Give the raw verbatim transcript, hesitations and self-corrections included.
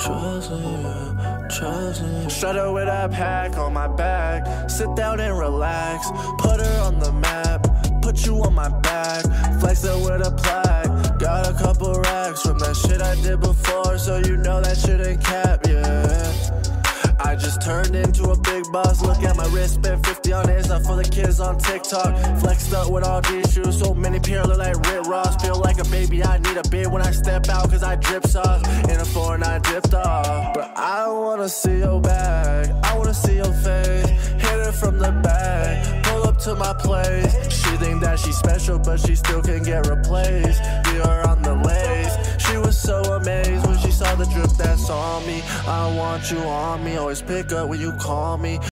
trust me, trust me. Strut her with a pack on my back. Sit down and relax. Put her on the map. Put you on my back. Flex her with a plaque. Got a couple racks from that shit I did before, so you know that shit ain't cap, yeah. I just turned into a big boss. Look at my wrist, spent fifty on Insta for the kids on TikTok. Flexed up with all these shoes, so many pair look like Rick Ross. Feel like a baby, I need a beard when I step out, cause I drip sauce. In a foreign, I dipped off. But I wanna see your bag, I wanna see your face. Hit her from the back, pull up to my place. She think that she's special, but she still can get replaced. We are on the lace. She was so amazed when she saw the drip that's on me. I want you on me, always pick up when you call me.